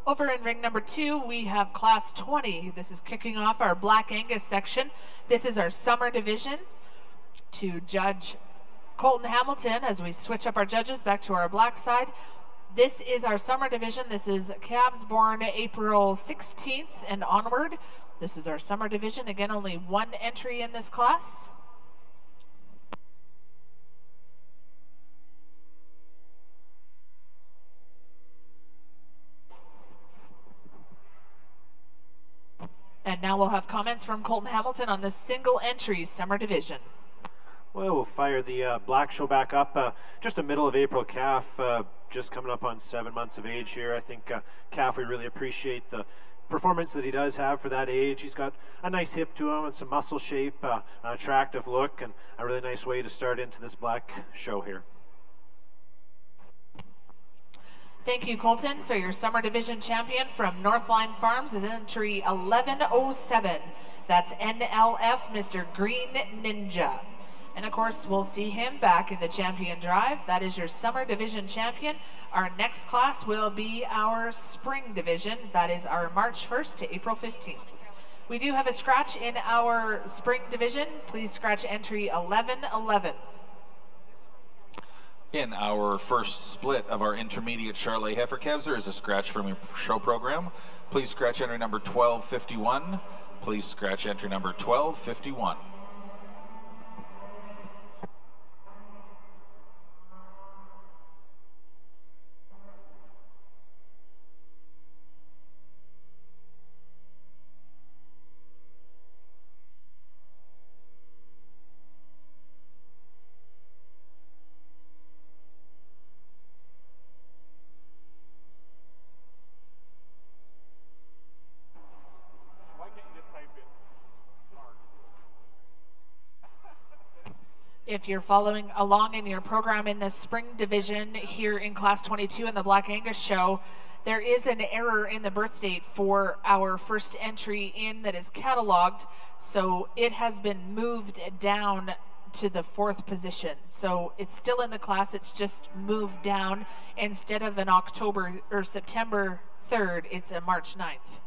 Over in ring number 2, we have Class 20. This is kicking off our Black Angus section. This is our summer division. To Judge Colton Hamilton, as we switch up our judges back to our black side. This is our summer division. This is calves born April 16th and onward. This is our summer division. Again, only one entry in this class. And now we'll have comments from Colton Hamilton on the single entry summer division. Well, we'll fire the black show back up. Just a middle of April calf, just coming up on 7 months of age here. I think calf, we really appreciate the performance that he does have for that age. He's got a nice hip to him and some muscle shape, an attractive look, and a really nice way to start into this black show here. Thank you, Colton. So your summer division champion from Northline Farms is entry 1107. That's NLF, Mr. Green Ninja. And of course, we'll see him back in the champion drive. That is your summer division champion. Our next class will be our spring division. That is our March 1st to April 15th. We do have a scratch in our spring division. Please scratch entry 1111. In our first split of our intermediate Charolais heifer calves, there is a scratch from your show program. Please scratch entry number 1251. Please scratch entry number 1251. If you're following along in your program in the spring division here in Class 22 in the Black Angus show, there is an error in the birth date for our first entry in that is cataloged, so it has been moved down to the 4th position. So it's still in the class, it's just moved down. Instead of an October or September 3rd, it's a March 9th.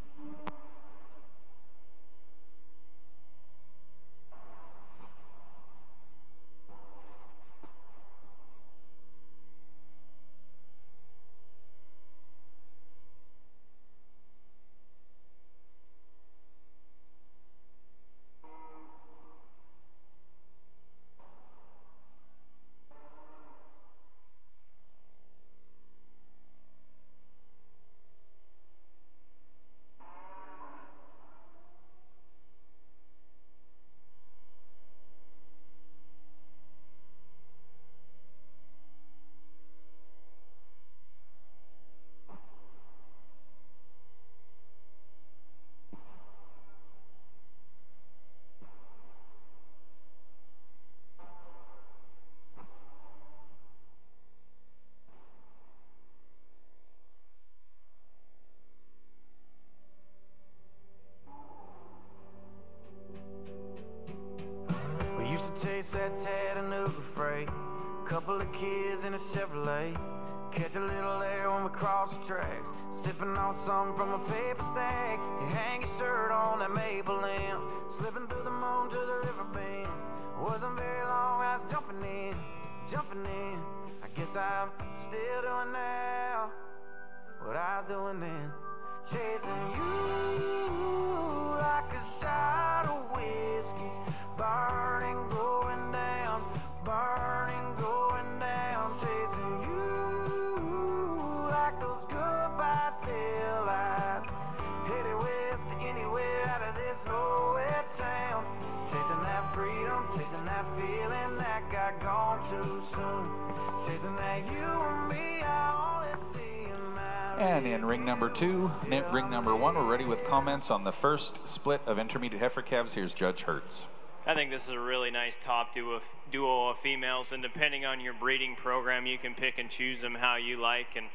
That Chattanooga freight, couple of kids in a Chevrolet, catch a little air when we cross the tracks, sipping on something from a paper sack. You hang your shirt on that maple limb, slipping through the moon to the river bend. Wasn't very long, I was jumping in. I guess I'm still doing now what I was doing then, chasing you like a shot of whiskey, burning, going down, chasing you like those goodbye tail lights, headed west to anywhere out of this nowhere town, chasing that freedom, chasing that feeling that got gone too soon, chasing that you and me, I only see in my And in ring number 2, ring number 1, we're ready with comments on the first split of intermediate heifer calves. Here's Judge Hertz. I think this is a really nice top duo of females, and depending on your breeding program, you can pick and choose them how you like. And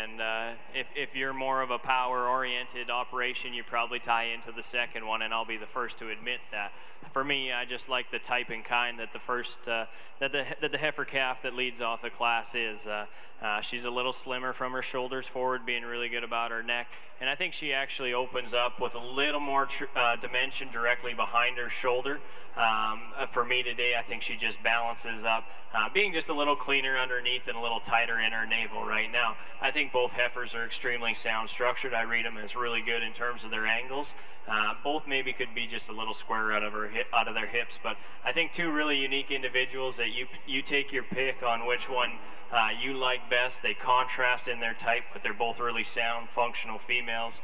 if you're more of a power-oriented operation, you probably tie into the second one, and I'll be the first to admit that. For me, I just like the type and kind that the first that the heifer calf that leads off the class is. She's a little slimmer from her shoulders forward, being really good about her neck, and I think she actually opens up with a little more dimension directly behind her shoulder. For me today, I think she just balances up, being just a little cleaner underneath and a little tighter in her navel right now. I think both heifers are extremely sound structured. I read them as really good in terms of their angles. Both maybe could be just a little square out of their hips, but I think two really unique individuals that you take your pick on which one you like best. They contrast in their type, but they're both really sound, functional females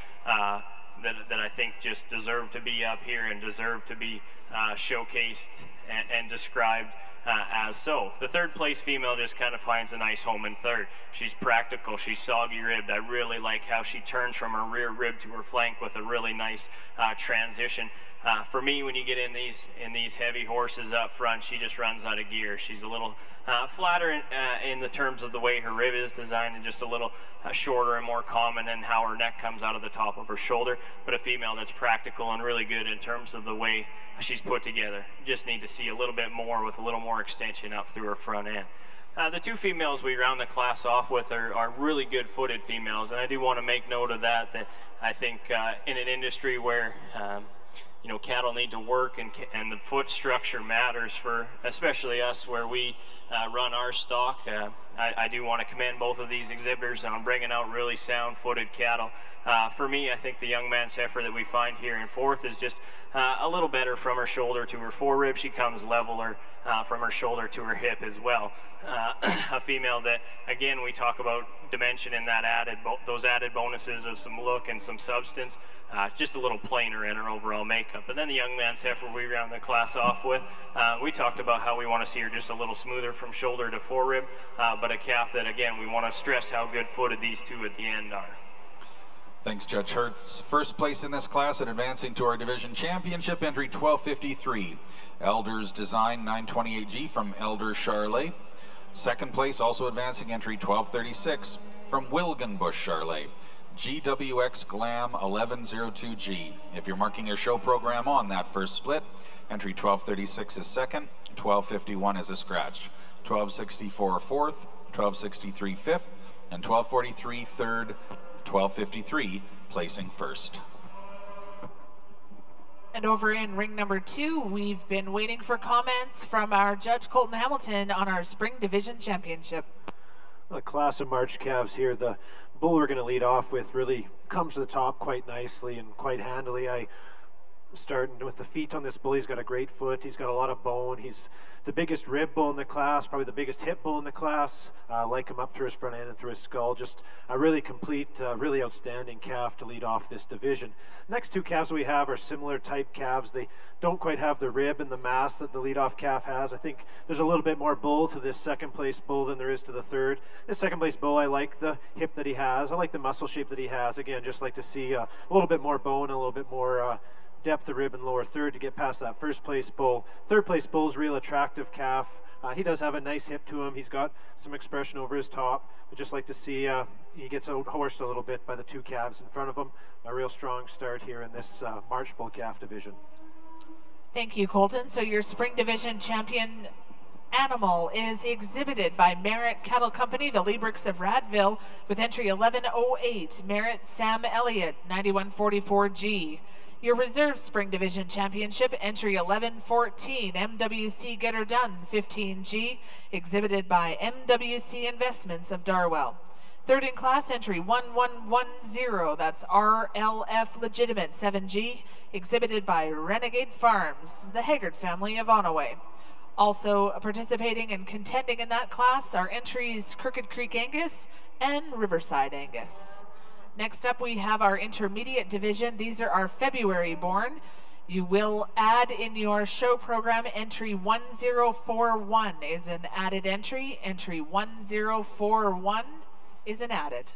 that I think just deserve to be up here and deserve to be showcased and described as so. The third place female just kind of finds a nice home in third. She's practical, she's soggy ribbed. I really like how she turns from her rear rib to her flank with a really nice transition. For me, when you get in these heavy horses up front, she just runs out of gear. She's a little flatter in the terms of the way her rib is designed, and just a little shorter and more common in how her neck comes out of the top of her shoulder, but a female that's practical and really good in terms of the way she's put together. Just need to see a little bit more with a little more extension up through her front end. The two females we round the class off with are really good footed females, and I do want to make note of that I think in an industry where you know, cattle need to work, and the foot structure matters for especially us where we run our stock. I do want to commend both of these exhibitors on bringing out really sound footed cattle. For me, I think the young man's heifer that we find here in fourth is just a little better from her shoulder to her forerib. She comes leveler from her shoulder to her hip as well. A female that, again, we talk about dimension and that those added bonuses of some look and some substance, just a little plainer in her overall makeup. And then the young man's heifer we round the class off with, we talked about how we want to see her just a little smoother from shoulder to forerib, but a calf that, again, we want to stress how good footed these two at the end are. Thanks, Judge Hertz. First place in this class and advancing to our division championship, entry 1253. Elders Design 928G from Elder Charlet. Second place, also advancing, entry 1236 from Wilgenbush Charlet. GWX Glam 1102G. If you're marking your show program on that first split, entry 1236 is second, 1251 is a scratch, 1264 fourth, 1263 fifth, and 1243 third, 1253 placing first. And over in ring number 2, we've been waiting for comments from our Judge Colton Hamilton on our Spring Division Championship. The class of March calves here, the bull we're going to lead off with really comes to the top quite nicely and quite handily. Starting with the feet on this bull, he's got a great foot, he's got a lot of bone, he's the biggest rib bull in the class, probably the biggest hip bull in the class. Like him up through his front end and through his skull. Just a really complete, really outstanding calf to lead off this division. Next two calves we have are similar type calves. They don't quite have the rib and the mass that the leadoff calf has. I think there's a little bit more bull to this second place bull than there is to the third. This second place bull, I like the hip that he has, I like the muscle shape that he has. Again, just like to see a little bit more bone and a little bit more depth of rib and lower third to get past that first place bull. Third place bull's real attractive calf. He does have a nice hip to him. He's got some expression over his top. I just like to see he gets out-horsed a little bit by the two calves in front of him. A real strong start here in this March bull calf division. Thank you, Colton. So your Spring Division champion animal is exhibited by Merritt Cattle Company, the Liebricks of Radville, with entry 1108, Merritt Sam Elliott, 9144G. Your reserve Spring Division Championship, entry 1114, MWC Get Her Done, 15G, exhibited by MWC Investments of Darwell. Third in class, entry 1110, that's RLF Legitimate, 7G, exhibited by Renegade Farms, the Haggard family of Onaway. Also participating and contending in that class are entries Crooked Creek Angus and Riverside Angus. Next up, we have our intermediate division. These are our February born. You will add in your show program entry 1041 is an added entry. Entry 1041 is an added.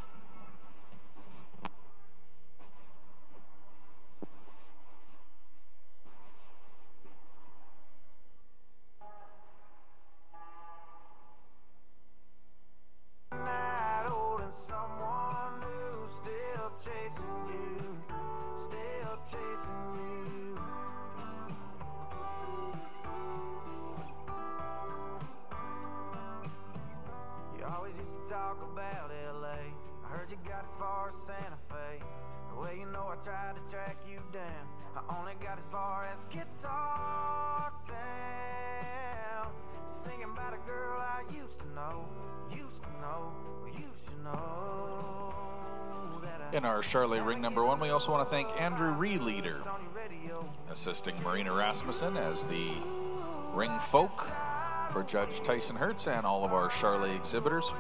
talk about LA. I heard you got as far as Santa Fe. Well, you know I tried to track you down. I only got as far as Guitar Town. Singing about a girl I used to know. In our Charlet ring number 1, we also want to thank Andrew Reeleader, assisting Marina Rasmussen as the ring folk for Judge Tyson Hertz and all of our Charlet exhibitors.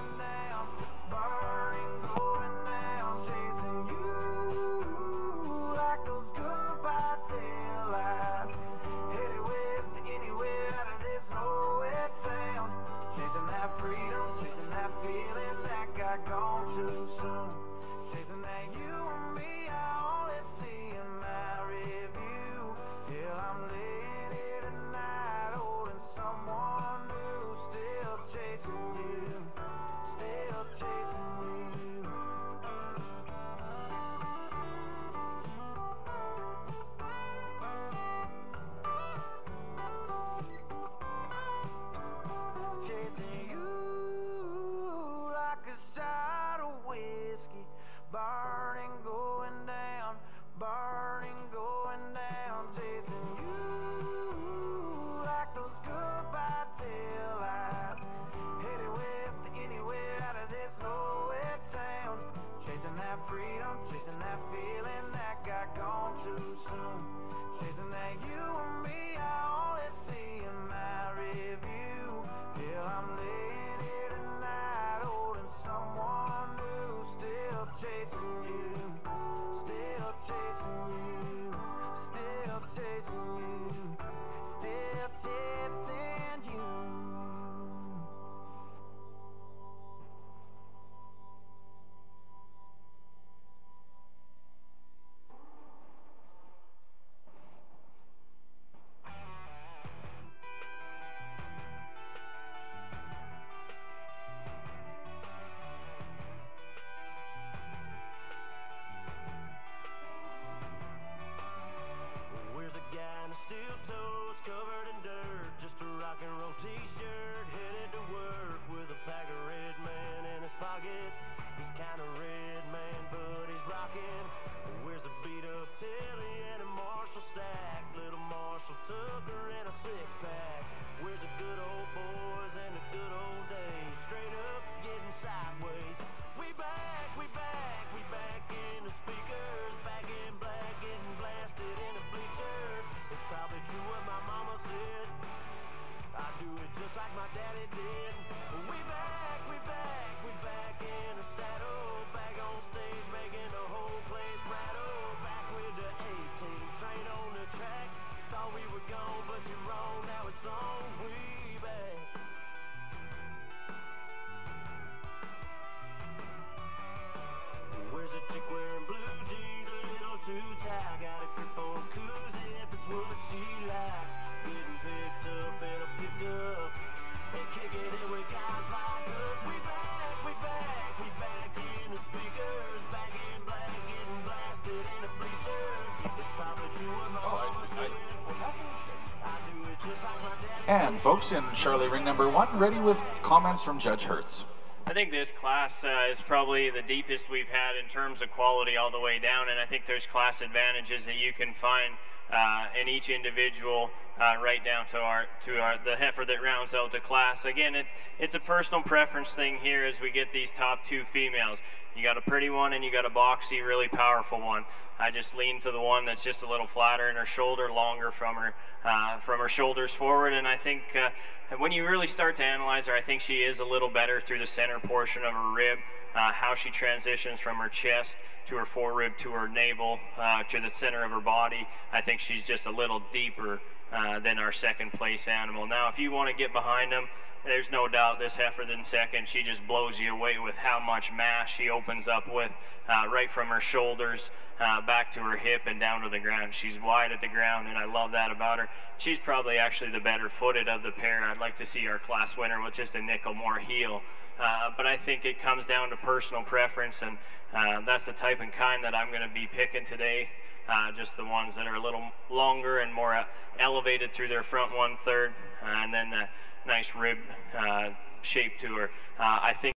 And folks, in Charlet ring number 1, ready with comments from Judge Hertz. I think this class is probably the deepest we've had in terms of quality all the way down, and I think there's class advantages that you can find in each individual, right down to the heifer that rounds out the class. Again, it's a personal preference thing here as we get these top 2 females. You got a pretty one and you got a boxy, really powerful one. I just lean to the one that's just a little flatter in her shoulder, longer from her shoulders forward. And I think when you really start to analyze her, I think she is a little better through the center portion of her rib, how she transitions from her chest to her forerib to her navel to the center of her body. I think she's just a little deeper than our second place animal. Now, if you want to get behind them, there's no doubt this heifer in second, she just blows you away with how much mass she opens up with, right from her shoulders back to her hip and down to the ground. She's wide at the ground, and I love that about her. She's probably actually the better footed of the pair. I'd like to see our class winner with just a nickel more heel. But I think it comes down to personal preference, and that's the type and kind that I'm going to be picking today. Just the ones that are a little longer and more elevated through their front 1/3, and then the nice rib shape to her. I think